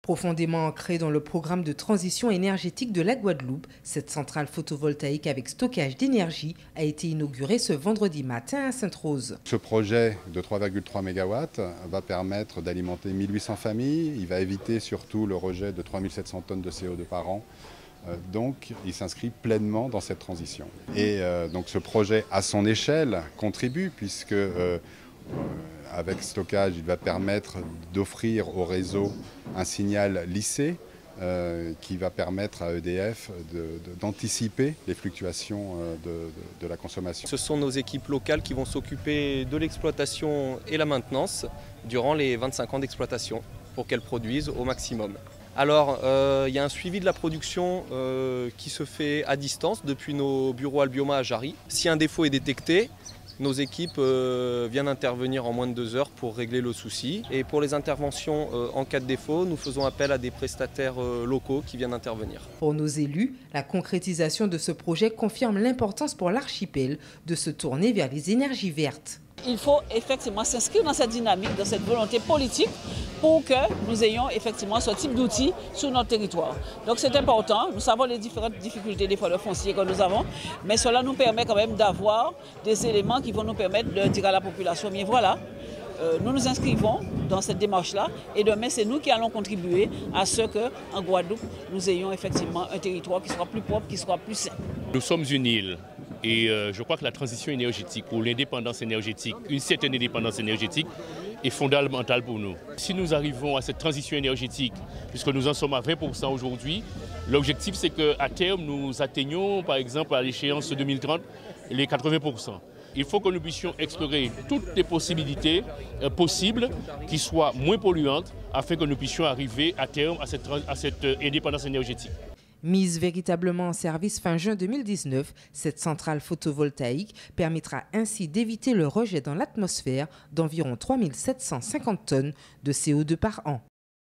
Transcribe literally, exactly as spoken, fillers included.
Profondément ancrée dans le programme de transition énergétique de la Guadeloupe, cette centrale photovoltaïque avec stockage d'énergie a été inaugurée ce vendredi matin à Sainte-Rose. Ce projet de trois virgule trois mégawatts va permettre d'alimenter mille huit cents familles. Il va éviter surtout le rejet de trois mille sept cents tonnes de C O deux par an. Donc, il s'inscrit pleinement dans cette transition. Et euh, donc, ce projet, à son échelle, contribue puisque euh, avec stockage, il va permettre d'offrir au réseau un signal lissé euh, qui va permettre à E D F de, de, d'anticiper les fluctuations de, de, de la consommation. Ce sont nos équipes locales qui vont s'occuper de l'exploitation et la maintenance durant les vingt-cinq ans d'exploitation pour qu'elles produisent au maximum. Alors, euh, il y a un suivi de la production euh, qui se fait à distance depuis nos bureaux Albioma à Jarry. Si un défaut est détecté, nos équipes euh, viennent intervenir en moins de deux heures pour régler le souci. Et pour les interventions euh, en cas de défaut, nous faisons appel à des prestataires euh, locaux qui viennent intervenir. Pour nos élus, la concrétisation de ce projet confirme l'importance pour l'archipel de se tourner vers les énergies vertes. Il faut effectivement s'inscrire dans cette dynamique, dans cette volonté politique pour que nous ayons effectivement ce type d'outils sur notre territoire. Donc c'est important, nous savons les différentes difficultés des fois de foncier que nous avons, mais cela nous permet quand même d'avoir des éléments qui vont nous permettre de dire à la population, mais voilà, euh, nous nous inscrivons dans cette démarche-là et demain c'est nous qui allons contribuer à ce qu'en Guadeloupe, nous ayons effectivement un territoire qui sera plus propre, qui sera plus sain. Nous sommes une île. Et euh, je crois que la transition énergétique ou l'indépendance énergétique, une certaine indépendance énergétique, est fondamentale pour nous. Si nous arrivons à cette transition énergétique, puisque nous en sommes à vingt pour cent aujourd'hui, l'objectif c'est qu'à terme nous atteignions par exemple à l'échéance deux mille trente les quatre-vingts pour cent. Il faut que nous puissions explorer toutes les possibilités euh, possibles qui soient moins polluantes afin que nous puissions arriver à terme à cette, à cette indépendance énergétique. Mise véritablement en service fin juin deux mille dix-neuf, cette centrale photovoltaïque permettra ainsi d'éviter le rejet dans l'atmosphère d'environ trois mille sept cent cinquante tonnes de C O deux par an.